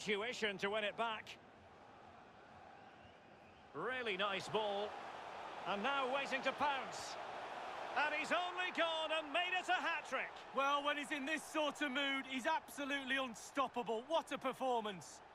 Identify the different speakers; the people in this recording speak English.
Speaker 1: Tuition to win it back. Really nice ball. And now waiting to pounce. And he's only gone and made it a hat-trick.
Speaker 2: Well, when he's in this sort of mood, he's absolutely unstoppable. What a performance.